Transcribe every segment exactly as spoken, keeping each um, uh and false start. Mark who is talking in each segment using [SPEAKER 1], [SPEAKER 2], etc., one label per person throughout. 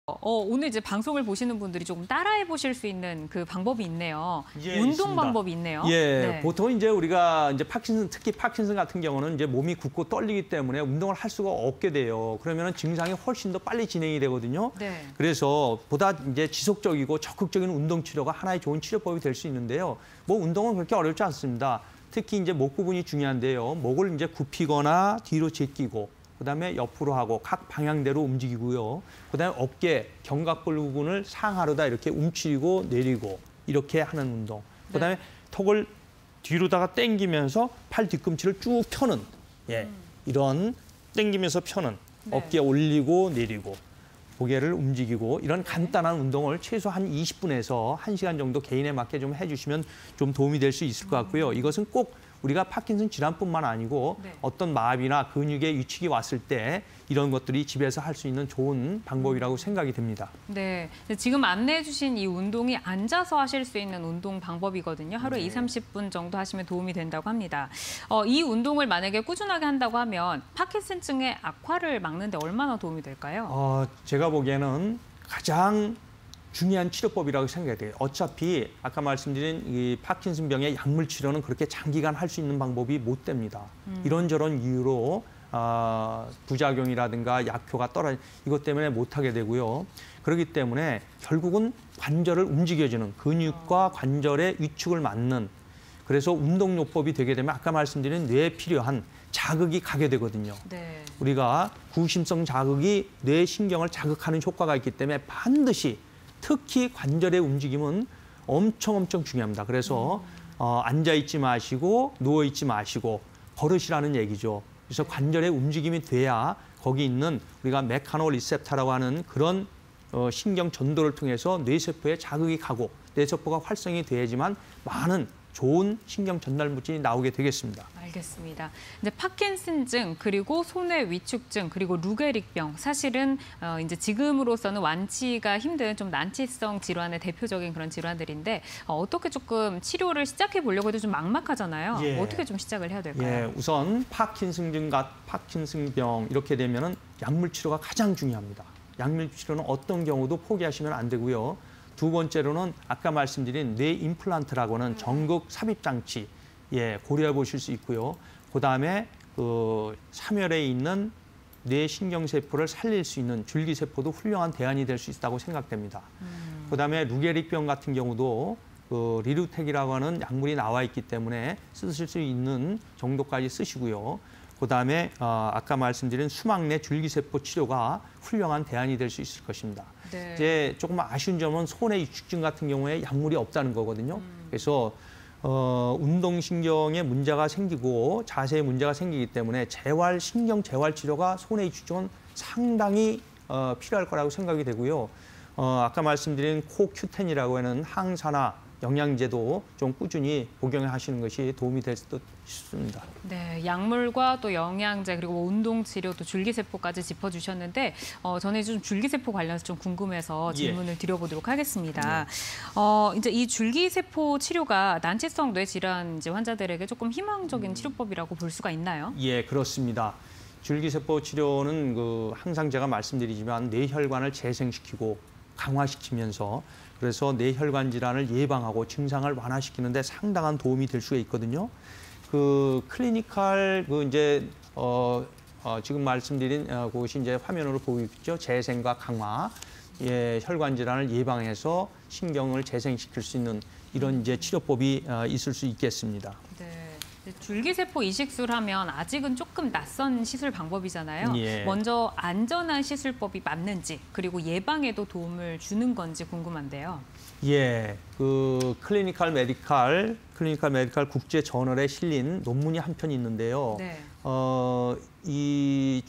[SPEAKER 1] 어, 오늘 이제 방송을 보시는 분들이 조금 따라해 보실 수 있는 그 방법이 있네요.
[SPEAKER 2] 예,
[SPEAKER 1] 운동
[SPEAKER 2] 있습니다.
[SPEAKER 1] 방법이 있네요.
[SPEAKER 2] 예,
[SPEAKER 1] 네.
[SPEAKER 2] 보통 이제 우리가 이제 파킨슨, 특히 파킨슨 같은 경우는 이제 몸이 굳고 떨리기 때문에 운동을 할 수가 없게 돼요. 그러면 증상이 훨씬 더 빨리 진행이 되거든요.
[SPEAKER 1] 네.
[SPEAKER 2] 그래서 보다 이제 지속적이고 적극적인 운동 치료가 하나의 좋은 치료법이 될 수 있는데요. 뭐 운동은 그렇게 어렵지 않습니다. 특히 이제 목 부분이 중요한데요. 목을 이제 굽히거나 뒤로 제끼고, 그다음에 옆으로 하고 각 방향대로 움직이고요. 그다음에 어깨, 견갑골 부분을 상하로다 이렇게 움츠리고 내리고 이렇게 하는 운동. 그다음에 네. 턱을 뒤로다가 당기면서 팔 뒤꿈치를 쭉 펴는 예 음. 이런 당기면서 펴는 네. 어깨 올리고 내리고 고개를 움직이고 이런 네. 간단한 운동을 최소 한 이십 분에서 한 시간 정도 개인에 맞게 좀 해주시면 좀 도움이 될 수 있을 것 같고요. 이것은 꼭 우리가 파킨슨 질환뿐만 아니고 네. 어떤 마비나 근육의 위축이 왔을 때 이런 것들이 집에서 할 수 있는 좋은 방법이라고 생각이 듭니다.
[SPEAKER 1] 네, 지금 안내해 주신 이 운동이 앉아서 하실 수 있는 운동 방법이거든요. 하루에 네. 이삼십 분 정도 하시면 도움이 된다고 합니다. 어, 이 운동을 만약에 꾸준하게 한다고 하면 파킨슨증의 악화를 막는 데 얼마나 도움이 될까요?
[SPEAKER 2] 어, 제가 보기에는 가장 중요한 치료법이라고 생각이 돼요. 어차피 아까 말씀드린 이 파킨슨병의 약물 치료는 그렇게 장기간 할 수 있는 방법이 못 됩니다. 음. 이런저런 이유로 어, 부작용이라든가 약효가 떨어져 이것 때문에 못하게 되고요. 그렇기 때문에 결국은 관절을 움직여주는 근육과 관절의 위축을 막는 그래서 운동요법이 되게 되면 아까 말씀드린 뇌에 필요한 자극이 가게 되거든요. 네. 우리가 구심성 자극이 뇌 신경을 자극하는 효과가 있기 때문에 반드시 특히 관절의 움직임은 엄청 엄청 중요합니다. 그래서 음. 어, 앉아있지 마시고 누워있지 마시고 걸으시라는 얘기죠. 그래서 관절의 움직임이 돼야 거기 있는 우리가 메카노 리셉터라고 하는 그런 어, 신경 전도를 통해서 뇌세포에 자극이 가고 뇌세포가 활성이 돼야지만 많은 좋은 신경 전달 물질이 나오게 되겠습니다.
[SPEAKER 1] 알겠습니다. 이제 파킨슨증 그리고 손의 위축증 그리고 루게릭병 사실은 어, 이제 지금으로서는 완치가 힘든 좀 난치성 질환의 대표적인 그런 질환들인데 어, 어떻게 조금 치료를 시작해 보려고 해도 좀 막막하잖아요. 예. 어떻게 좀 시작을 해야 될까요?
[SPEAKER 2] 예, 우선 파킨슨증과 파킨슨병 이렇게 되면은 약물 치료가 가장 중요합니다. 약물 치료는 어떤 경우도 포기하시면 안 되고요. 두 번째로는 아까 말씀드린 뇌 임플란트라고 하는 전극 삽입 장치 예, 고려해 보실 수 있고요. 그다음에 그 삼열에 있는 뇌 신경세포를 살릴 수 있는 줄기세포도 훌륭한 대안이 될 수 있다고 생각됩니다. 음. 그다음에 루게릭병 같은 경우도 그 리루텍이라고 하는 약물이 나와 있기 때문에 쓰실 수 있는 정도까지 쓰시고요. 그다음에 어, 아까 말씀드린 수막내 줄기세포 치료가 훌륭한 대안이 될 수 있을 것입니다. 네. 이제 조금 아쉬운 점은 손의 위축증 같은 경우에 약물이 없다는 거거든요. 음. 그래서 어, 운동신경에 문제가 생기고 자세에 문제가 생기기 때문에 재활, 신경 재활 치료가 손의 위축증은 상당히 어, 필요할 거라고 생각이 되고요. 어, 아까 말씀드린 코큐텐이라고 하는 항산화 영양제도 좀 꾸준히 복용하시는 것이 도움이 될 수도 있습니다.
[SPEAKER 1] 네, 약물과 또 영양제 그리고 운동 치료 또 줄기세포까지 짚어주셨는데 어, 저는 좀 줄기세포 관련해서 좀 궁금해서 질문을 예. 드려보도록 하겠습니다. 네. 어, 이제 이 줄기세포 치료가 난치성 뇌질환 이제 환자들에게 조금 희망적인 음. 치료법이라고 볼 수가 있나요?
[SPEAKER 2] 예, 그렇습니다. 줄기세포 치료는 그 항상 제가 말씀드리지만 뇌혈관을 재생시키고 강화시키면서 그래서 뇌혈관 질환을 예방하고 증상을 완화시키는 데 상당한 도움이 될 수가 있거든요. 그 클리니컬 그 이제 어, 어 지금 말씀드린 어, 그것이 이제 화면으로 보이고 있죠. 재생과 강화, 예, 혈관 질환을 예방해서 신경을 재생시킬 수 있는 이런 이제 치료법이 어, 있을 수 있겠습니다.
[SPEAKER 1] 네. 줄기세포 이식술 하면 아직은 조금 낯선 시술 방법이잖아요. 예. 먼저 안전한 시술법이 맞는지 그리고 예방에도 도움을 주는 건지 궁금한데요.
[SPEAKER 2] 예, 그 클리니컬 메디칼, 클리니컬 메디칼 국제 저널에 실린 논문이 한 편 있는데요. 네. 어, 이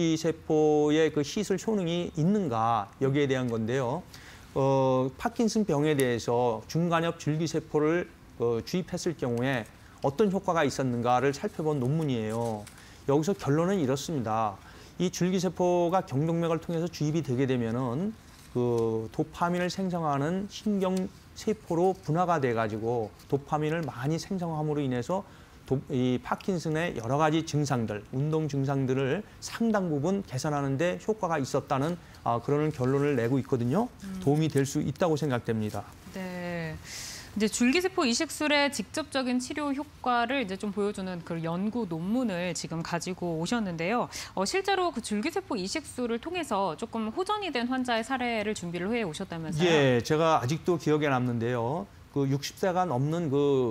[SPEAKER 2] 줄기세포의 그 시술 효능이 있는가 여기에 대한 건데요. 어, 파킨슨 병에 대해서 중간엽 줄기세포를 어, 주입했을 경우에 어떤 효과가 있었는가를 살펴본 논문이에요. 여기서 결론은 이렇습니다. 이 줄기세포가 경동맥을 통해서 주입이 되게 되면은 그 도파민을 생성하는 신경세포로 분화가 돼가지고 도파민을 많이 생성함으로 인해서 도, 이 파킨슨의 여러 가지 증상들, 운동 증상들을 상당 부분 개선하는 데 효과가 있었다는 아, 그런 결론을 내고 있거든요.
[SPEAKER 1] 음.
[SPEAKER 2] 도움이 될 수 있다고 생각됩니다.
[SPEAKER 1] 네. 이제 줄기세포 이식술의 직접적인 치료 효과를 이제 좀 보여주는 그 연구 논문을 지금 가지고 오셨는데요. 어, 실제로 그 줄기세포 이식술을 통해서 조금 호전이 된 환자의 사례를 준비를 해 오셨다면서요?
[SPEAKER 2] 예, 제가 아직도 기억에 남는데요. 그 육십 세가 넘는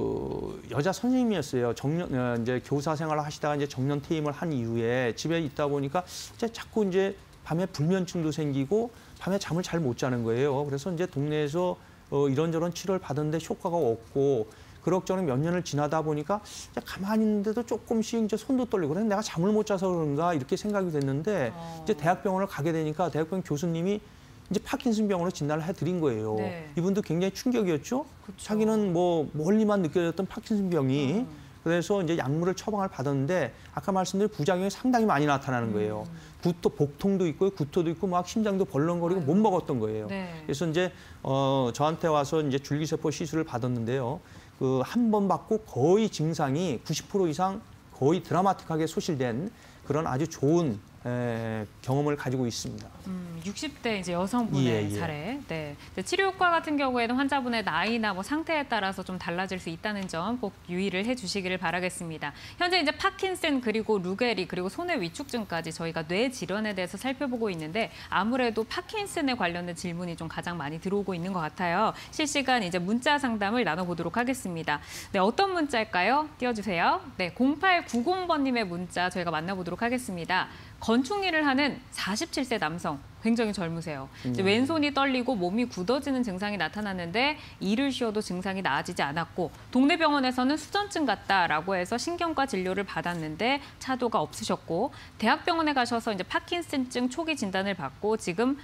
[SPEAKER 2] 그 여자 선생님이었어요. 정년 이제 교사 생활을 하시다가 이제 정년 퇴임을 한 이후에 집에 있다 보니까 이제 자꾸 이제 밤에 불면증도 생기고 밤에 잠을 잘 못 자는 거예요. 그래서 이제 동네에서 어, 이런저런 치료를 받았는데 효과가 없고 그럭저럭 몇 년을 지나다 보니까 가만히 있는데도 조금씩 이제 손도 떨리고 그래서 내가 잠을 못 자서 그런가 이렇게 생각이 됐는데
[SPEAKER 1] 어.
[SPEAKER 2] 이제 대학병원을 가게 되니까 대학병원 교수님이 이제 파킨슨 병으로 진단을 해드린 거예요.
[SPEAKER 1] 네.
[SPEAKER 2] 이분도 굉장히 충격이었죠.
[SPEAKER 1] 그쵸.
[SPEAKER 2] 자기는 뭐 멀리만 느껴졌던 파킨슨 병이
[SPEAKER 1] 음.
[SPEAKER 2] 그래서 이제 약물을 처방을 받았는데 아까 말씀드린 부작용이 상당히 많이 나타나는 거예요.
[SPEAKER 1] 음.
[SPEAKER 2] 구토, 복통도 있고 구토도 있고 막 심장도 벌렁거리고
[SPEAKER 1] 아유.
[SPEAKER 2] 못 먹었던 거예요.
[SPEAKER 1] 네.
[SPEAKER 2] 그래서 이제 어 저한테 와서 이제 줄기세포 시술을 받았는데요. 그 한 번 받고 거의 증상이 구십 퍼센트 이상 거의 드라마틱하게 소실된 그런 아주 좋은 에, 경험을 가지고 있습니다.
[SPEAKER 1] 음, 육십 대 이제 여성분의
[SPEAKER 2] 예, 예.
[SPEAKER 1] 사례. 네. 치료 효과 같은 경우에는 환자분의 나이나 뭐 상태에 따라서 좀 달라질 수 있다는 점 꼭 유의를 해주시기를 바라겠습니다. 현재 이제 파킨슨 그리고 루게리 그리고 손해 위축증까지 저희가 뇌 질환에 대해서 살펴보고 있는데 아무래도 파킨슨에 관련된 질문이 좀 가장 많이 들어오고 있는 것 같아요. 실시간 이제 문자 상담을 나눠보도록 하겠습니다. 네, 어떤 문자일까요? 띄워주세요. 네, 공팔구공 번님의 문자 저희가 만나보도록 하겠습니다. 건축 일을 하는 사십칠 세 남성, 굉장히 젊으세요. 이제
[SPEAKER 2] 음.
[SPEAKER 1] 왼손이 떨리고 몸이 굳어지는 증상이 나타났는데 일을 쉬어도 증상이 나아지지 않았고 동네 병원에서는 수전증 같다라고 해서 신경과 진료를 받았는데 차도가 없으셨고 대학병원에 가셔서 이제 파킨슨증 초기 진단을 받고 지금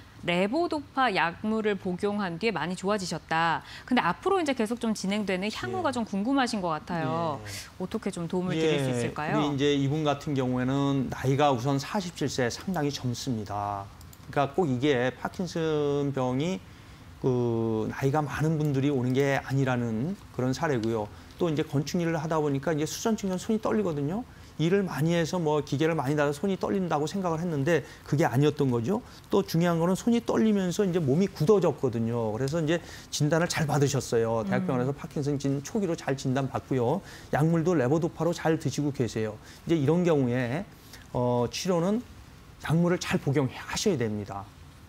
[SPEAKER 1] 레보도파 약물을 복용한 뒤에 많이 좋아지셨다. 근데 앞으로 이제 계속 좀 진행되는 향후가
[SPEAKER 2] 예.
[SPEAKER 1] 좀 궁금하신 것 같아요.
[SPEAKER 2] 예.
[SPEAKER 1] 어떻게 좀 도움을 드릴 수 있을까요?
[SPEAKER 2] 우리 이제 이분 같은 경우에는 나이가 우선 사십칠 세 상당히 젊습니다. 그러니까 꼭 이게 파킨슨 병이 그 나이가 많은 분들이 오는 게 아니라는 그런 사례고요. 또 이제 건축 일을 하다 보니까 이제 수전증은 손이 떨리거든요. 일을 많이 해서 뭐 기계를 많이 닫아서 손이 떨린다고 생각을 했는데 그게 아니었던 거죠. 또 중요한 거는 손이 떨리면서 이제 몸이 굳어졌거든요. 그래서 이제 진단을 잘 받으셨어요. 대학병원에서 음. 파킨슨 진 초기로 잘 진단 받고요. 약물도 레보도파로 잘 드시고 계세요. 이제 이런 경우에 어, 치료는 약물을 잘 복용하셔야 됩니다.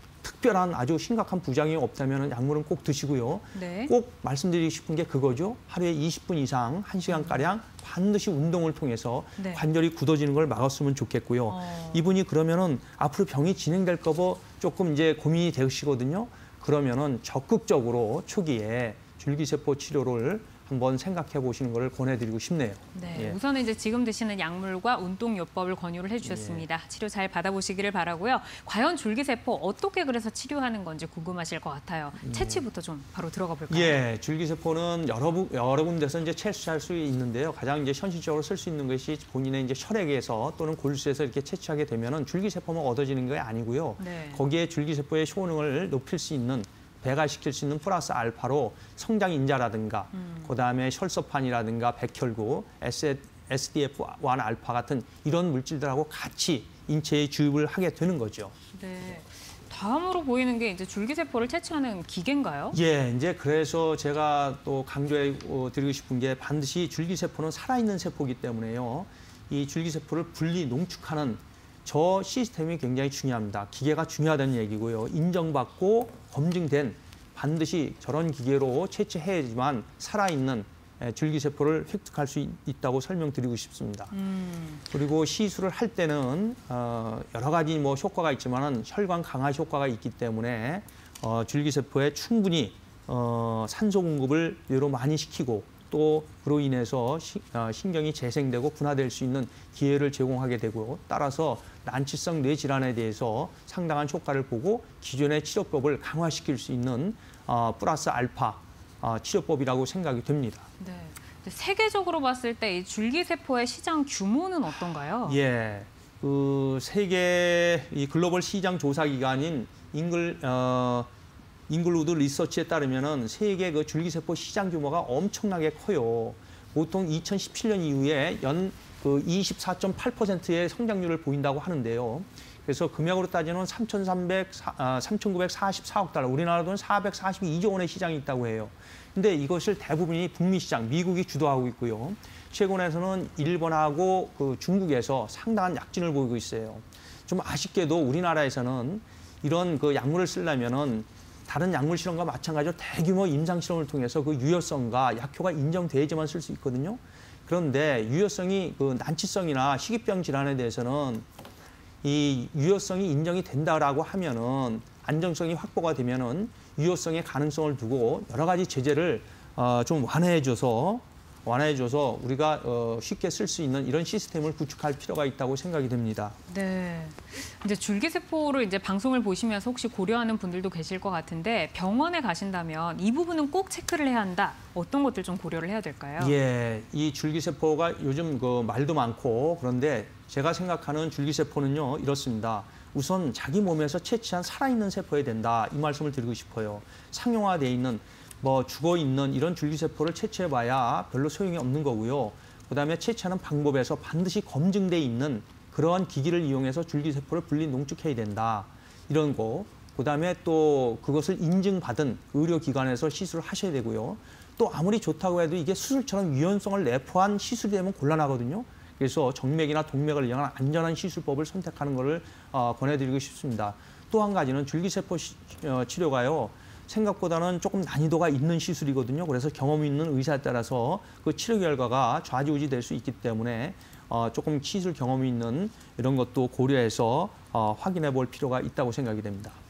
[SPEAKER 2] 특별한 아주 심각한 부작용이 없다면 약물은 꼭 드시고요.
[SPEAKER 1] 네.
[SPEAKER 2] 꼭 말씀드리고 싶은 게 그거죠. 하루에 이십 분 이상, 한 시간가량 반드시 운동을 통해서
[SPEAKER 1] 네.
[SPEAKER 2] 관절이 굳어지는 걸 막았으면 좋겠고요.
[SPEAKER 1] 어.
[SPEAKER 2] 이분이 그러면은 앞으로 병이 진행될까 봐 조금 이제 고민이 되시거든요. 그러면은 적극적으로 초기에 줄기세포 치료를 한번 생각해 보시는 것을 권해드리고 싶네요.
[SPEAKER 1] 네,
[SPEAKER 2] 예.
[SPEAKER 1] 우선은 이제 지금 드시는 약물과 운동요법을 권유를 해주셨습니다. 예. 치료 잘 받아보시기를 바라고요. 과연 줄기세포 어떻게 그래서 치료하는 건지 궁금하실 것 같아요.
[SPEAKER 2] 예.
[SPEAKER 1] 채취부터 좀 바로 들어가 볼까요?
[SPEAKER 2] 예, 줄기세포는 여러, 부, 여러 군데서 이제 채취할 수 있는데요. 가장 이제 현실적으로 쓸 수 있는 것이 본인의 이제 혈액에서 또는 골수에서 이렇게 채취하게 되면은 줄기세포만 얻어지는 게 아니고요.
[SPEAKER 1] 네.
[SPEAKER 2] 거기에 줄기세포의 효능을 높일 수 있는 배가시킬 수 있는 플러스 알파로 성장 인자라든가 음. 그다음에 혈소판이라든가 백혈구, 에스디에프 원 알파 같은 이런 물질들하고 같이 인체에 주입을 하게 되는 거죠.
[SPEAKER 1] 네. 다음으로 보이는 게 이제 줄기세포를 채취하는 기계인가요?
[SPEAKER 2] 예, 이제 그래서 제가 또 강조해 드리고 싶은 게 반드시 줄기세포는 살아있는 세포이기 때문에요. 이 줄기세포를 분리 농축하는 저 시스템이 굉장히 중요합니다. 기계가 중요하다는 얘기고요. 인정받고 검증된 반드시 저런 기계로 채취해야지만 살아있는 줄기세포를 획득할 수 있다고 설명드리고 싶습니다.
[SPEAKER 1] 음.
[SPEAKER 2] 그리고 시술을 할 때는 어, 여러 가지 뭐 효과가 있지만은 혈관 강화 효과가 있기 때문에 어, 줄기세포에 충분히 어, 산소 공급을 뇌로 많이 시키고 또 그로 인해서 시, 어, 신경이 재생되고 분화될 수 있는 기회를 제공하게 되고 따라서 난치성 뇌질환에 대해서 상당한 효과를 보고 기존의 치료법을 강화시킬 수 있는 어, 플러스 알파 어, 치료법이라고 생각이 됩니다.
[SPEAKER 1] 네. 세계적으로 봤을 때 이 줄기세포의 시장 규모는 어떤가요?
[SPEAKER 2] 예, 그 세계 이 글로벌 시장 조사 기관인 잉글 어, 잉글우드 리서치에 따르면은 세계 그 줄기세포 시장 규모가 엄청나게 커요. 보통 이천십칠 년 이후에 연 그 이십사 점 팔 퍼센트의 성장률을 보인다고 하는데요. 그래서 금액으로 따지면 삼천구백사십사억 달러, 우리나라 돈 사백사십이조 원의 시장이 있다고 해요. 근데 이것을 대부분이 북미 시장, 미국이 주도하고 있고요. 최근에서는 일본하고 그 중국에서 상당한 약진을 보이고 있어요. 좀 아쉽게도 우리나라에서는 이런 그 약물을 쓰려면은 다른 약물 실험과 마찬가지로 대규모 임상 실험을 통해서 그 유효성과 약효가 인정돼야지만 쓸 수 있거든요. 그런데 유효성이 그 난치성이나 희귀병 질환에 대해서는 이 유효성이 인정이 된다라고 하면은 안정성이 확보가 되면은 유효성의 가능성을 두고 여러 가지 제재를 어, 좀 완화해줘서 완화해줘서 우리가 어, 쉽게 쓸 수 있는 이런 시스템을 구축할 필요가 있다고 생각이 됩니다.
[SPEAKER 1] 네. 이제 줄기세포를 이제 방송을 보시면서 혹시 고려하는 분들도 계실 것 같은데 병원에 가신다면 이 부분은 꼭 체크를 해야 한다. 어떤 것들 좀 고려를 해야 될까요?
[SPEAKER 2] 예, 이 줄기세포가 요즘 그 말도 많고 그런데 제가 생각하는 줄기세포는요 이렇습니다. 우선 자기 몸에서 채취한 살아있는 세포여야 된다. 이 말씀을 드리고 싶어요. 상용화돼 있는 뭐 죽어 있는 이런 줄기세포를 채취해봐야 별로 소용이 없는 거고요. 그다음에 채취하는 방법에서 반드시 검증돼 있는 그러한 기기를 이용해서 줄기세포를 분리 농축해야 된다. 이런 거. 그다음에 또 그것을 인증받은 의료기관에서 시술을 하셔야 되고요. 또 아무리 좋다고 해도 이게 수술처럼 유연성을 내포한 시술이 되면 곤란하거든요. 그래서 정맥이나 동맥을 이용한 안전한 시술법을 선택하는 것을 어, 권해드리고 싶습니다. 또 한 가지는 줄기세포 시, 어, 치료가요. 생각보다는 조금 난이도가 있는 시술이거든요. 그래서 경험 있는 의사에 따라서 그 치료 결과가 좌지우지 될 수 있기 때문에 어, 조금 시술 경험이 있는 이런 것도 고려해서 어, 확인해 볼 필요가 있다고 생각이 됩니다.